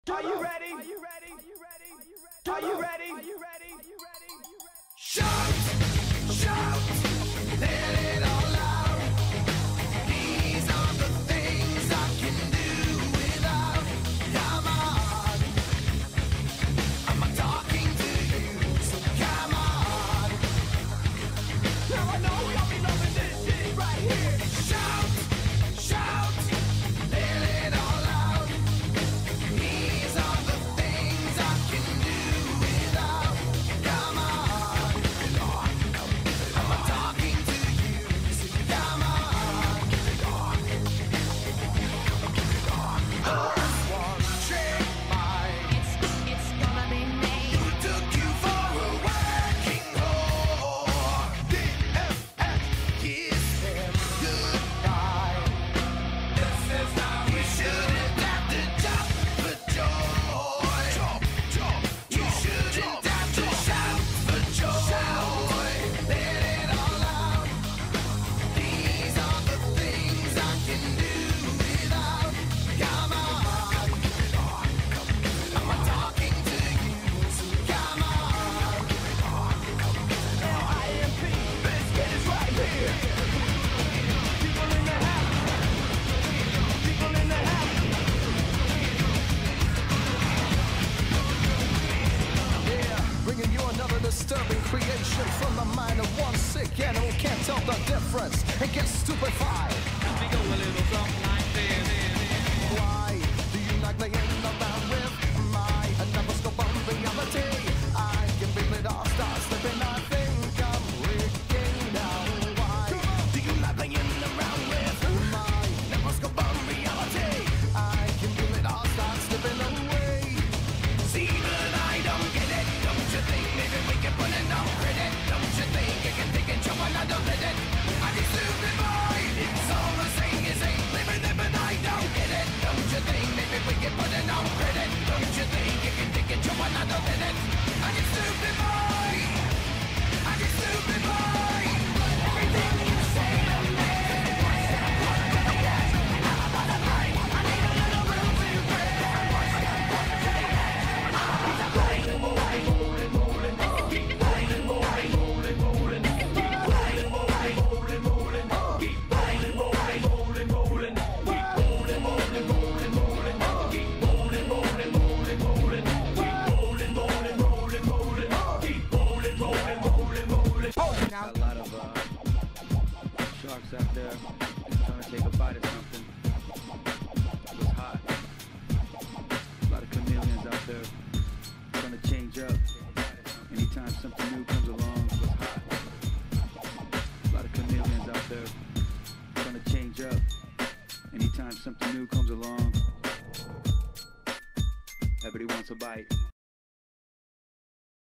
Are you ready? Are you ready? Are you ready? Are you ready? Are you ready? Are you ready? Shout, shout, let it all out. These are the things I can do without. Come on, I'm talking to you, so come on. Now I know y'all be loving this shit right here. Shout, shout, let it all out. These are the things I can do without. Come on, I'm talking to you, so come on. First one, trick mine. It's gonna be me. Who took you for a working whore? DFS, kiss him goodbye. This is how we shouldn't have to jump for joy. You shouldn't have to shout for joy. Let it all out. These are the things I can do without. Come on, I'm talking to you, so come on. IMP, Biscuit is right here. People in the house. People in the house. Yeah, bringing you another disturbing creation from the mind of one sick animal can't tell the difference and gets stupefied. We go a little something like this. Why do you like playing around with my numbers-scope on reality? I can be lit off, start slipping, I think I'm wicked now. Why Do you like playing around with? my Never-scope on reality. I can be lit off, start slipping away? See, but I don't get it. Don't you think maybe we can put it on credit? Don't you think you can take and jump another minute? I get stupid boy. It's all the same as ain't living it, but I don't get it. Don't you think maybe we can put it on credit? Don't you think you can take and jump another minute? I get stupid boy. I get stupid boy. Everything you say to me. I need a little room to breathe. Got a lot of sharks out there trying to take a bite of something. It was hot. A lot of chameleons out there trying to change up. Anytime something new comes along, it was hot. A lot of chameleons out there trying to change up. Anytime something new comes along, everybody wants a bite.